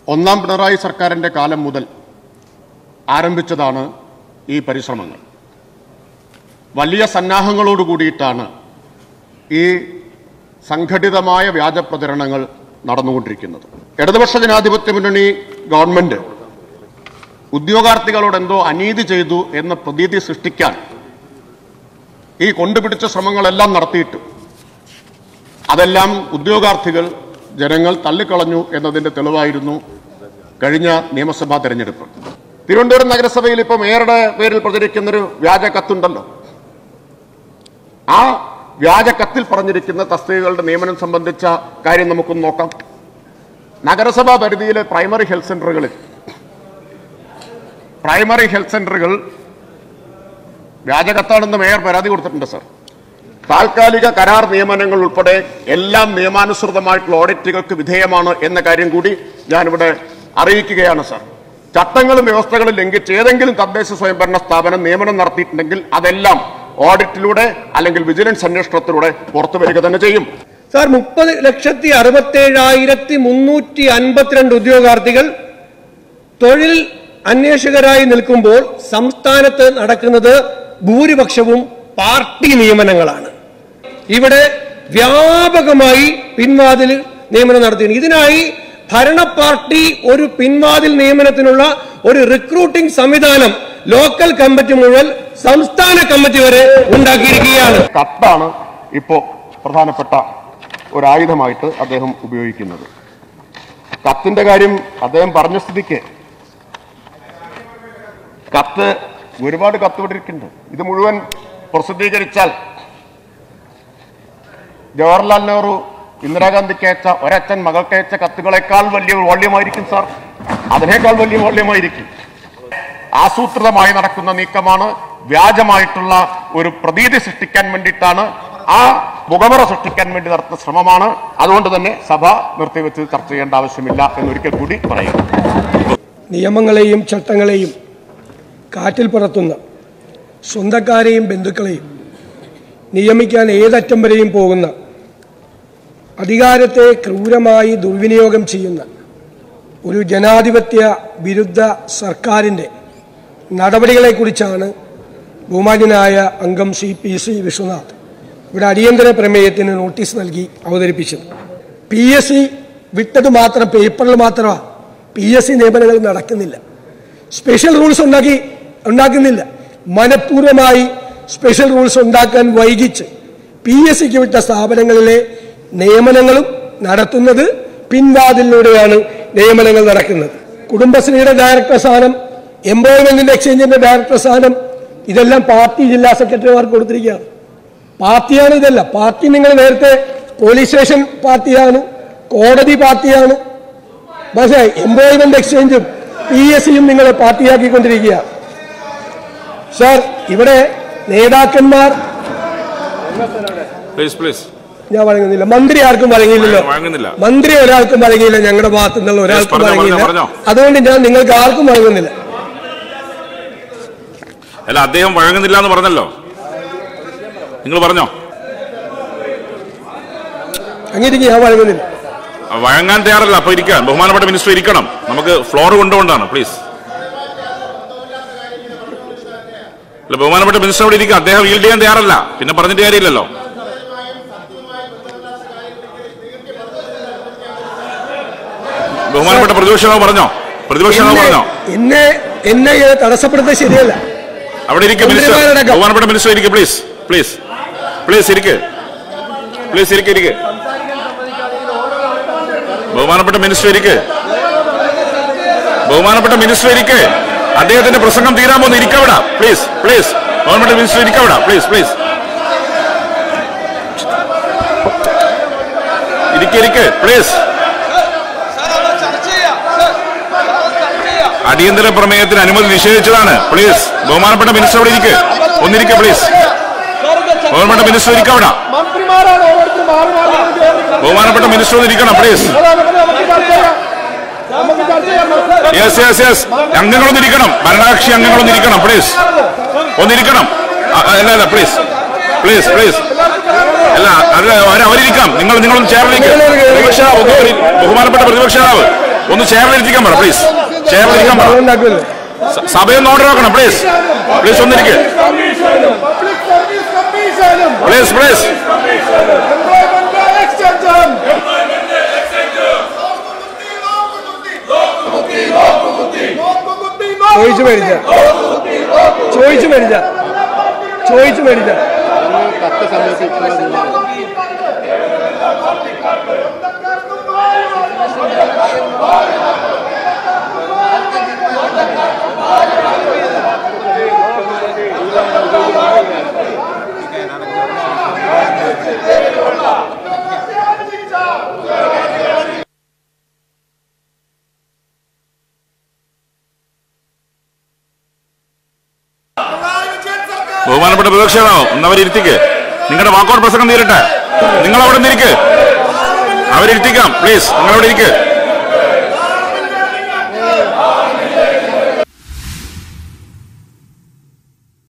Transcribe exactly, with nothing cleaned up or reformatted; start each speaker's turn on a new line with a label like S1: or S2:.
S1: ഒന്നാം പിണറായി സർക്കാരിൻ്റെ കാലം മുതൽ ആരംഭിച്ചതാണ് ഈ പരിശ്രമങ്ങൾ. വലിയ സന്നാഹങ്ങളോട് കൂടിയിട്ടാണ് ഈ സംഘടിതമായ വ്യാജ പ്രചരണങ്ങൾ നടന്നുകൊണ്ടിരിക്കുന്നത്. ഇടതുപക്ഷ ജനാധിപത്യ മുന്നണി ഗവൺമെന്റ് ഉദ്യോഗാർത്ഥികളോട് എന്തോ അനീതി ചെയ്തു എന്ന പ്രതീതി സൃഷ്ടിക്കാൻ ഈ കൊണ്ടുപിടിച്ച ശ്രമങ്ങളെല്ലാം നടത്തിയിട്ട് അതെല്ലാം ഉദ്യോഗാർത്ഥികൾ ജനങ്ങൾ തള്ളിക്കളഞ്ഞു എന്നതിൻ്റെ തെളിവായിരുന്നു കഴിഞ്ഞ നിയമസഭാ തെരഞ്ഞെടുപ്പ്. തിരുവനന്തപുരം നഗരസഭയിൽ ഇപ്പോൾ മേയറുടെ പേരിൽ പ്രചരിക്കുന്നൊരു വ്യാജ കത്തുണ്ടല്ലോ. ആ വ്യാജ കത്തിൽ പറഞ്ഞിരിക്കുന്ന തസ്തികകളുടെ നിയമനം സംബന്ധിച്ച കാര്യം നമുക്കൊന്ന് നോക്കാം. നഗരസഭാ പരിധിയിലെ പ്രൈമറി ഹെൽത്ത് സെന്ററുകളിൽ പ്രൈമറി ഹെൽത്ത് സെന്ററുകൾ വ്യാജകത്താണെന്ന് മേയർ പരാതി കൊടുത്തിട്ടുണ്ട് സർ. താൽക്കാലിക കരാർ നിയമനങ്ങൾ ഉൾപ്പെടെ എല്ലാം നിയമാനുസൃതമായിട്ടുള്ള ഓഡിറ്റുകൾക്ക് വിധേയമാണ് എന്ന കാര്യം കൂടി ഞാനിവിടെ അറിയിക്കുകയാണ് സർ. ചട്ടങ്ങളും വ്യവസ്ഥകളും ലംഘിച്ച് ഏതെങ്കിലും തദ്ദേശ സ്വയംഭരണ സ്ഥാപനം നിയമനം നടത്തിയിട്ടുണ്ടെങ്കിൽ അതെല്ലാം ഓഡിറ്റിലൂടെ അല്ലെങ്കിൽ വിജിലൻസ് അന്വേഷണത്തിലൂടെ പുറത്തു വരിക തന്നെ ചെയ്യും.
S2: സാർ, മുപ്പത് ലക്ഷത്തി അറുപത്തി ഏഴായിരത്തി മുന്നൂറ്റി അൻപത്തിരണ്ട് ഉദ്യോഗാർത്ഥികൾ തൊഴിൽ അന്വേഷകരായി നിൽക്കുമ്പോൾ സംസ്ഥാനത്ത് നടക്കുന്നത് ഭൂരിപക്ഷവും പാർട്ടി നിയമനങ്ങളാണ്. ഇവിടെ വ്യാപകമായി പിൻവാതിൽ നിയമനം നടത്തിയിരുന്നു. ഇതിനായി ഭരണ പാർട്ടി ഒരു പിൻവാതിൽ നിയമനത്തിനുള്ള ഒരു റിക്രൂട്ടിംഗ് സംവിധാനം ലോക്കൽ കമ്മിറ്റി മുതൽ സംസ്ഥാന കമ്മിറ്റി വരെ ഉണ്ടാക്കിയിരിക്കുകയാണ്.
S1: കത്താണ് ഇപ്പോ പ്രധാനപ്പെട്ട ഒരു ആയുധമായിട്ട് അദ്ദേഹം ഉപയോഗിക്കുന്നത്. കത്തിന്റെ കാര്യം അദ്ദേഹം പറഞ്ഞ സ്ഥിതിക്ക് കത്ത് ഒരുപാട് കത്ത് വിട്ടിരിക്കുന്നുണ്ട്. ഇത് മുഴുവൻ പ്രസിദ്ധീകരിച്ചാൽ ജവഹർലാൽ നെഹ്റു ഇന്ദിരാഗാന്ധിക്ക് അയച്ച ഒരച്ഛൻ മകൾക്ക് അയച്ച കത്തുകളെക്കാൾ വലിയ വോള്യമായിരിക്കും സാർ. അതിനേക്കാൾ വലിയ വോള്യമായിരിക്കും. ആസൂത്രിതമായി നടക്കുന്ന നീക്കമാണ്. വ്യാജമായിട്ടുള്ള ഒരു പ്രതീതി സൃഷ്ടിക്കാൻ വേണ്ടിയിട്ടാണ്, ആ മുഖമുറ സൃഷ്ടിക്കാൻ വേണ്ടി നടത്തുന്ന ശ്രമമാണ്. അതുകൊണ്ട് തന്നെ സഭ നിർത്തിവെച്ച് ചർച്ച ചെയ്യേണ്ട ആവശ്യമില്ല എന്നൊരിക്കൽ കൂടി പറയുന്നു.
S2: നിയമങ്ങളെയും ചട്ടങ്ങളെയും കാറ്റിൽ പറത്തുന്ന സ്വന്തക്കാരെയും ബന്ധുക്കളെയും നിയമിക്കാൻ ഏതറ്റം വരെയും പോകുന്ന അധികാരത്തെ ക്രൂരമായി ദുർവിനിയോഗം ചെയ്യുന്ന ഒരു ജനാധിപത്യ വിരുദ്ധ സർക്കാരിൻ്റെ നടപടികളെക്കുറിച്ചാണ് ബഹുമാന്യനായ അംഗം ശ്രീ പി സി വിശ്വനാഥ് ഇവിടെ അടിയന്തര പ്രമേയത്തിന് നോട്ടീസ് നൽകി അവതരിപ്പിച്ചത്. പി എസ് സി വിട്ടത് മാത്രം പേപ്പറിൽ മാത്രമാണ്. പി എസ് സി നിയമനങ്ങൾ നടക്കുന്നില്ല. സ്പെഷ്യൽ റൂൾസ് ഉണ്ടാക്കി ഉണ്ടാക്കുന്നില്ല. മനഃപൂർവ്വമായി സ്പെഷ്യൽ റൂൾസ് ഉണ്ടാക്കാൻ വൈകിച്ച് പി എസ് സിക്ക് വിട്ട സ്ഥാപനങ്ങളിലെ നിയമനങ്ങളും നടത്തുന്നത് പിൻവാതിലൂടെയാണ് നിയമനങ്ങൾ നടക്കുന്നത്. കുടുംബശ്രീയുടെ ഡയറക്ടർ സ്ഥാനം, എംപ്ലോയ്മെന്റ് എക്സ്ചേഞ്ചിന്റെ ഡയറക്ടർ സ്ഥാനം, ഇതെല്ലാം പാർട്ടി ജില്ലാ സെക്രട്ടറിമാർക്ക് കൊടുത്തിരിക്കുകയാണ്. പാർട്ടിയാണ് ഇതല്ല. പാർട്ടി നിങ്ങൾ നേരത്തെ പോലീസ് സ്റ്റേഷൻ പാർട്ടിയാണ്, കോടതി പാർട്ടിയാണ്. പക്ഷേ എംപ്ലോയ്മെന്റ് എക്സ്ചേഞ്ചും പി എസ് സിയും നിങ്ങളെ പാർട്ടിയാക്കിക്കൊണ്ടിരിക്കുകയാണ്. സാർ, ഇവിടെ നേതാക്കന്മാർ ഞാൻ വഴങ്ങുന്നില്ല. മന്ത്രി ആർക്കും വഴങ്ങിയില്ലല്ലോ. മന്ത്രി ഒരാൾക്കും വഴങ്ങിയില്ല, ഞങ്ങളുടെ ഭാഗത്തു നിന്നുള്ള ഒരാൾക്കും വഴങ്ങിയില്ല. അതുകൊണ്ട് ഞാൻ നിങ്ങൾക്ക് ആർക്കും വഴങ്ങുന്നില്ല.
S3: അല്ല, അദ്ദേഹം വഴങ്ങുന്നില്ല എന്ന് പറഞ്ഞല്ലോ, നിങ്ങൾ പറഞ്ഞോ?
S2: അങ്ങനെ ഞാൻ വഴങ്ങുന്നില്ല.
S3: വഴങ്ങാൻ തയ്യാറല്ല. അപ്പൊ ഇരിക്കാൻ ബഹുമാനപ്പെട്ട മിനിസ്റ്റർ ഇരിക്കണം. നമുക്ക് ഫ്ലോർ കൊണ്ടുകൊണ്ടാണ്. പ്ലീസ്. അല്ല, ബഹുമാനപ്പെട്ട മിനിസ്റ്റർ അവിടെ ഇരിക്കുക. അദ്ദേഹം ഈൽഡ് ചെയ്യാൻ തയ്യാറല്ല. പിന്നെ പറഞ്ഞിട്ട് കാര്യമില്ലല്ലോ. ബഹുമാനപ്പെട്ട പ്രതിപക്ഷ നേതാവ് പറഞ്ഞോ? പ്രതിപക്ഷ നേതാവ് പറഞ്ഞോ?
S2: എന്നെ എന്നെ തടസ്സപ്പെടുന്നത് ശരിയല്ല.
S3: അവിടെ ഇരിക്കും മിനിസ്റ്റർ. ബഹുമാനപ്പെട്ട മിനിസ്റ്റർ ഇരിക്കുക. പ്ലീസ് പ്ലീസ് പ്ലീസ് ഇരിക്കുക. പ്ലീസ് ഇരിക്കുക ഇരിക്കുക ബഹുമാനപ്പെട്ട മിനിസ്റ്റർ ഇരിക്കുക. ബഹുമാനപ്പെട്ട മിനിസ്റ്റർ ഇരിക്കുക. അദ്ദേഹത്തിന്റെ പ്രസംഗം തീരാമോ എന്ന് ഇരിക്കവിട. പ്ലീസ് പ്ലീസ് ബഹുമാനപ്പെട്ട മിനിസ്റ്റർ ഇരിക്കവിട. പ്ലീസ് പ്ലീസ് ഇരിക്കുക ഇരിക്കുക പ്ലീസ്. അടിയന്തര പ്രമേയത്തിന് അനുമതി നിഷേധിച്ചതാണ്. പ്ലീസ് ബഹുമാനപ്പെട്ട മിനിസ്റ്റർ അവിടെ ഇരിക്കുക. ഒന്നിരിക്കുക പ്ലീസ്. ബഹുമാനപ്പെട്ട മിനിസ്റ്റർ ഇരിക്കവിട. ബഹുമാനപ്പെട്ട മിനിസ്റ്റർ ഒന്ന് ഇരിക്കണം പ്ലീസ്. യെസ് യെസ് യെസ് അംഗങ്ങളൊന്നിരിക്കണം. ഭരണകക്ഷി അംഗങ്ങളൊന്നിരിക്കണം പ്ലീസ്. ഒന്നിരിക്കണം. അല്ല അല്ല പ്ലീസ് പ്ലീസ് പ്ലീസ് അല്ല അല്ല അവരിരിക്കാം. നിങ്ങൾ നിങ്ങളൊന്ന് ചേർന്നിരിക്കുക. പ്രതിപക്ഷ ബഹുമാനപ്പെട്ട പ്രതിപക്ഷ നേതാവ് ഒന്ന് ചെയറിലിരിക്കാൻ പറ പ്ലീസ്. ചെയറിലിരിക്കാൻ പറ. സഭയൊന്ന് ഓർഡർ ആക്കണം പ്ലീസ്. പ്ലീസ് ഒന്നിരിക്കുക പ്ലീസ് പ്ലീസ്.
S2: ചോദിച്ചു മേടിച്ച ചോദിച്ചു മേടിച്ച ചോദിച്ചു മേടിച്ച
S3: ബഹുമാനപ്പെട്ട പ്രതിപക്ഷമാണോ ഒന്ന് അവരിരുത്തിക്ക്. നിങ്ങളുടെ വാക്കൗട്ട് പ്രസംഗം തീരട്ടെ. നിങ്ങൾ അവിടെ നിന്നിരിക്ക്. അവരിരുത്തിക്കാം പ്ലീസ്. നിങ്ങളവിടെ ഇരിക്ക്.